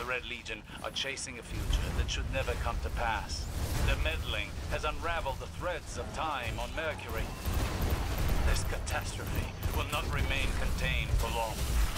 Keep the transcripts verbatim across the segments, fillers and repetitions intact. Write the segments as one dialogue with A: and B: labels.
A: Red Legion are chasing a future that should never come to pass. Their meddling has unraveled the threads of time on Mercury. This catastrophe will not remain contained for long.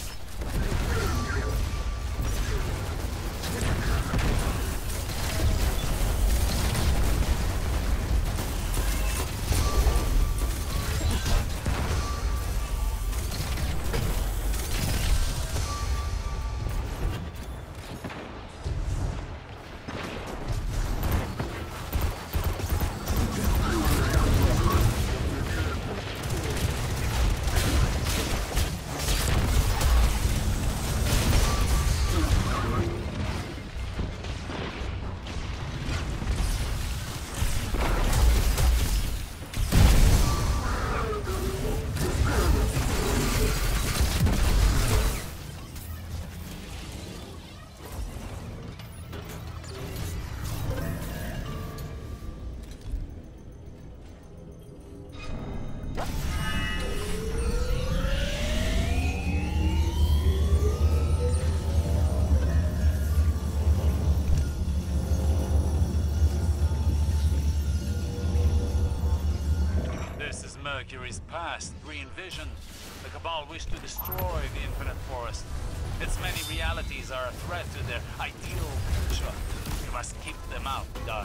A: Mercury's past, re-envisioned. The Cabal wish to destroy the Infinite Forest. Its many realities are a threat to their ideal future. You must keep them out, Guardian.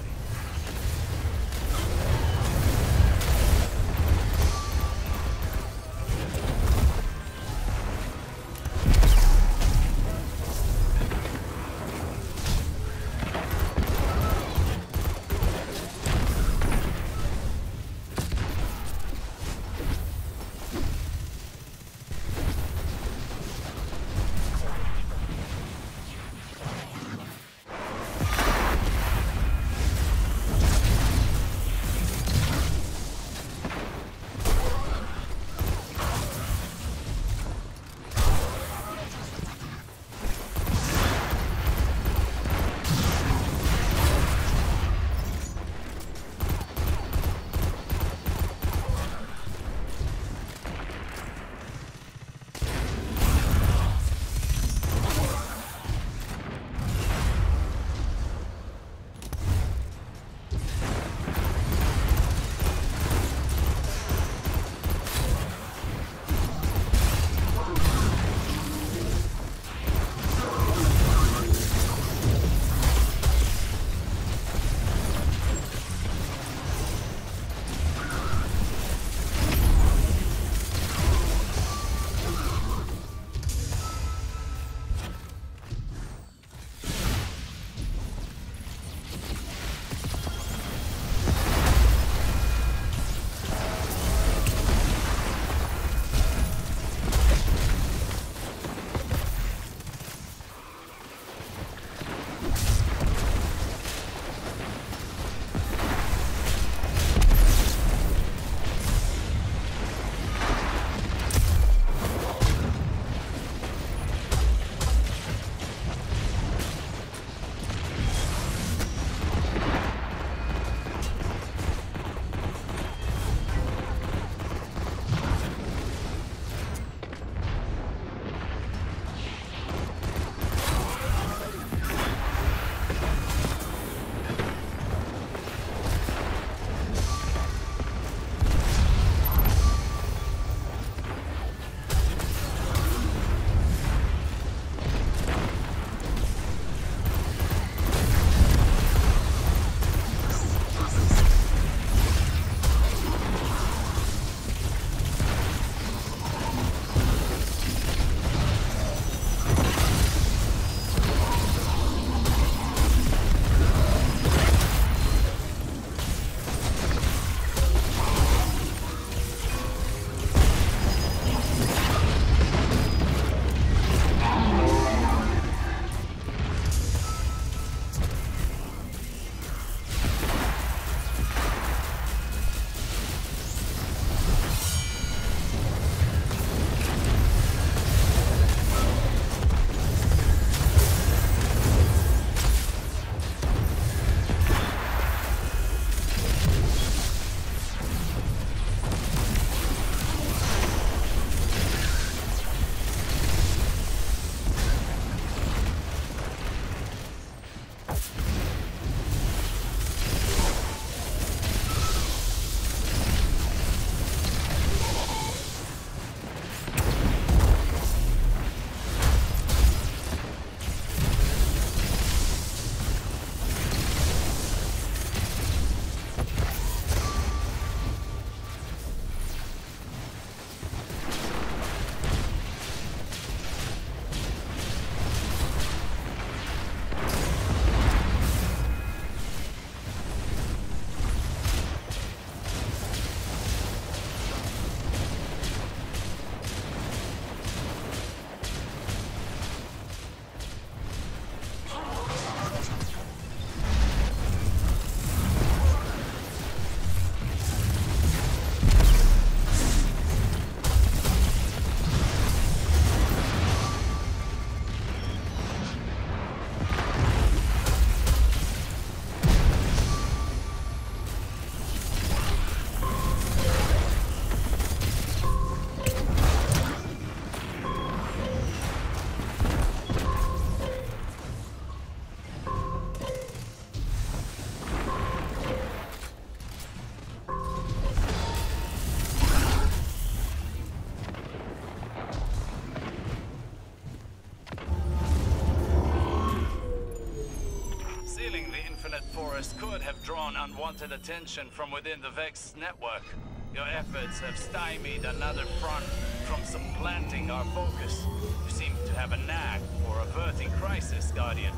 A: drawn unwanted attention from within the Vex network. Your efforts have stymied another front from supplanting our focus. You seem to have a knack for averting crisis, Guardian.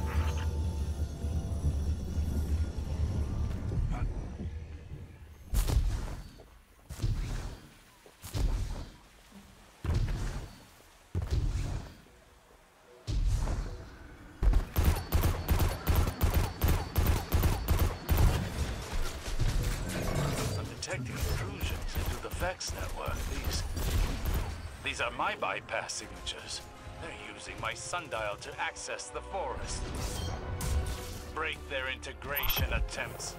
A: Detecting intrusions into the Vex network. These... These are my bypass signatures. They're using my Sundial to access the forest. Break their integration attempts.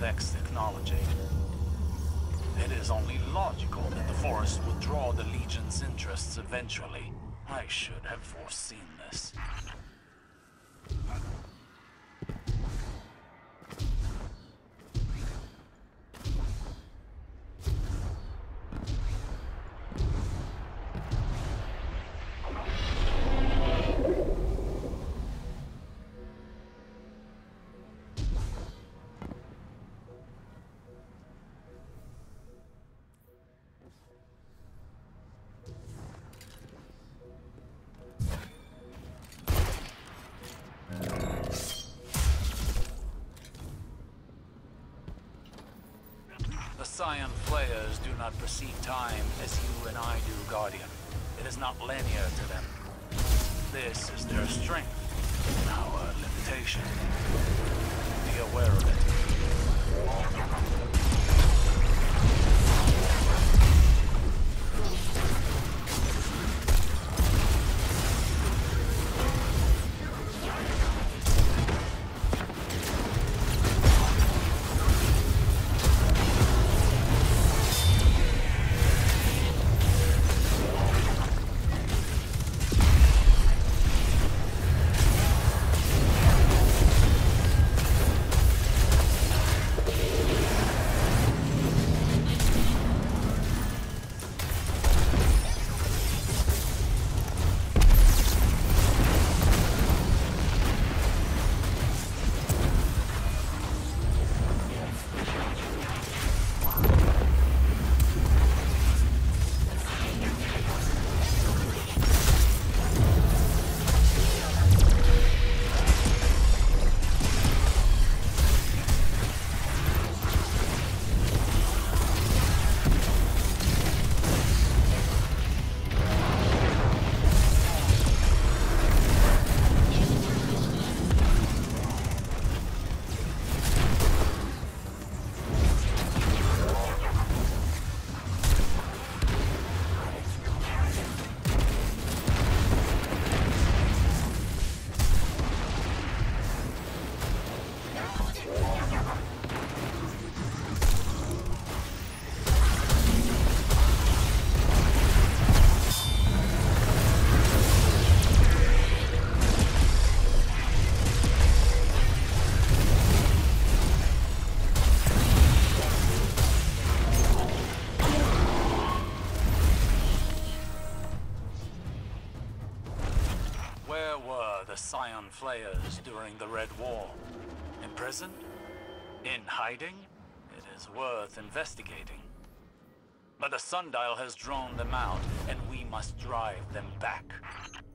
A: complex technology. It is only logical that the forest would draw the Legion's interests eventually. I should have foreseen this. The Scion Flayers do not perceive time as you and I do, Guardian. It is not linear to them. This is their strength, our limitation. Be aware of it. The Scion Flayers during the Red War. Imprisoned? In hiding? It is worth investigating. But the Sundial has drawn them out, and we must drive them back.